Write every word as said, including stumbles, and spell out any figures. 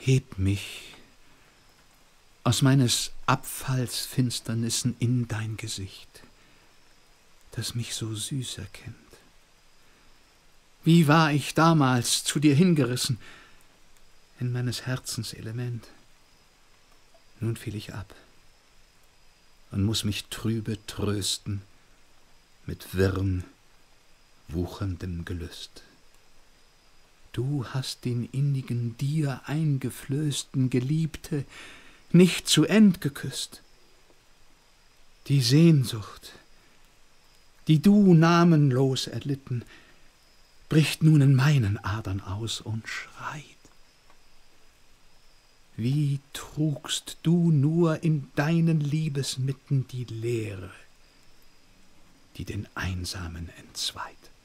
Heb mich aus meines Abfalls Finsternissen in dein Gesicht, das mich so süß erkennt. Wie war ich damals zu dir hingerissen, in meines Herzens Element. Nun fiel ich ab und muß mich trübe trösten mit wirrem, wucherndem Gelüst. Du hast den innigen, dir eingeflößten Geliebte nicht zu End geküsst. Die Sehnsucht, die du namenlos erlitten, bricht nun in meinen Adern aus und schreit. Wie trugst du nur in deinen Liebesmitten die Leere, die den Einsamen entzweit?